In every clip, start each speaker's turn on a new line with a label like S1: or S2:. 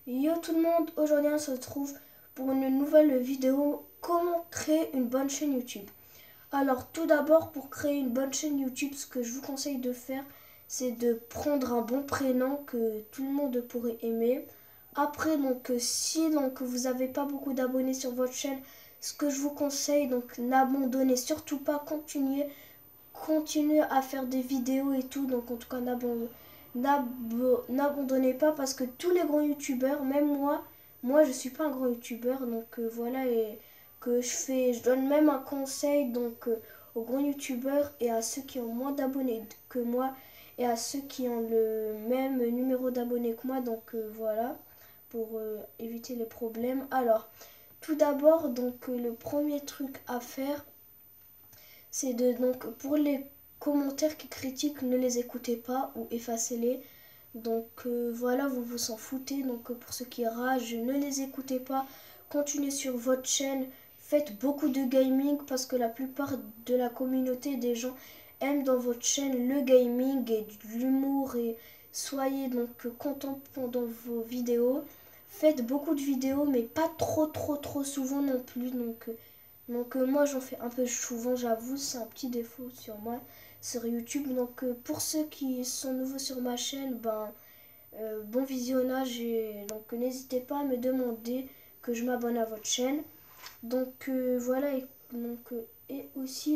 S1: Yo tout le monde, aujourd'hui on se retrouve pour une nouvelle vidéo comment créer une bonne chaîne YouTube. Alors tout d'abord pour créer une bonne chaîne YouTube, ce que je vous conseille de faire, c'est de prendre un bon prénom que tout le monde pourrait aimer. Après si vous n'avez pas beaucoup d'abonnés sur votre chaîne, ce que je vous conseille, donc n'abandonnez surtout pas, continuez à faire des vidéos et tout, donc en tout cas n'abandonnez pas parce que tous les grands youtubeurs, même moi je suis pas un grand youtubeur, voilà, et je donne même un conseil aux grands youtubeurs et à ceux qui ont moins d'abonnés que moi et à ceux qui ont le même numéro d'abonnés que moi, voilà, pour éviter les problèmes. Alors, tout d'abord, le premier truc à faire, c'est pour les commentaires qui critiquent, ne les écoutez pas ou effacez-les. Voilà, vous vous en foutez. Pour ceux qui ragent, ne les écoutez pas. Continuez sur votre chaîne. Faites beaucoup de gaming parce que la plupart de la communauté des gens aiment dans votre chaîne le gaming et de l'humour, et soyez contents pendant vos vidéos. Faites beaucoup de vidéos mais pas trop souvent non plus. Moi j'en fais un peu souvent, j'avoue, c'est un petit défaut sur moi sur YouTube. Pour ceux qui sont nouveaux sur ma chaîne, bon visionnage, et n'hésitez pas à me demander que je m'abonne à votre chaîne. Voilà, et aussi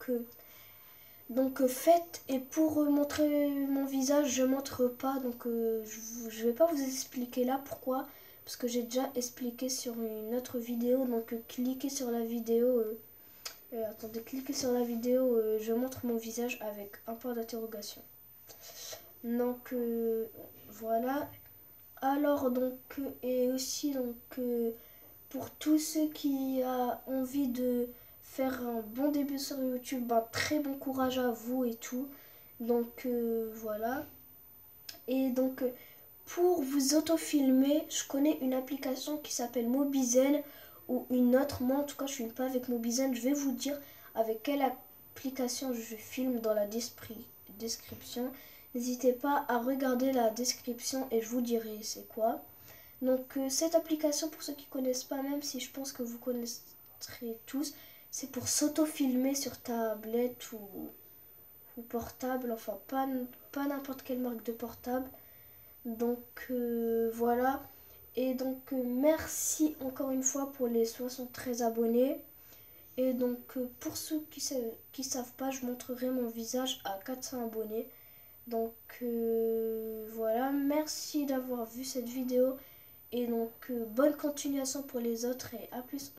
S1: faites, et pour montrer mon visage, je montre pas, je vais pas vous expliquer là pourquoi, parce que j'ai déjà expliqué sur une autre vidéo. Cliquez sur la vidéo. Attendez, cliquez sur la vidéo, je montre mon visage avec un point d'interrogation. Voilà. Alors et aussi pour tous ceux qui ont envie de faire un bon début sur YouTube, très bon courage à vous et tout. Voilà. Et pour vous autofilmer, je connais une application qui s'appelle Mobizen ou une autre. Moi, en tout cas, je ne filme pas avec Mobizen. Je vais vous dire avec quelle application je filme dans la description. N'hésitez pas à regarder la description et je vous dirai c'est quoi. Cette application, pour ceux qui ne connaissent pas, même si je pense que vous connaîtrez tous, c'est pour s'auto-filmer sur tablette ou portable. Enfin, pas n'importe quelle marque de portable. Voilà. Et merci encore une fois pour les 73 abonnés. Et pour ceux qui savent pas, je montrerai mon visage à 400 abonnés. Voilà, merci d'avoir vu cette vidéo. Et bonne continuation pour les autres et à plus.